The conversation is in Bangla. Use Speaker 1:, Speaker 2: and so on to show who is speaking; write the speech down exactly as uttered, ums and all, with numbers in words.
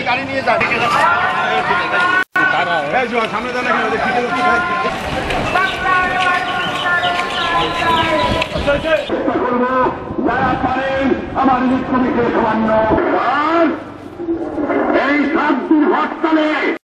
Speaker 1: গাড়ি নিয়ে যান সামনে যান যারা পারেন আমার মুখ্যমন্ত্রী সামান্য এই সাত দিন হরতালে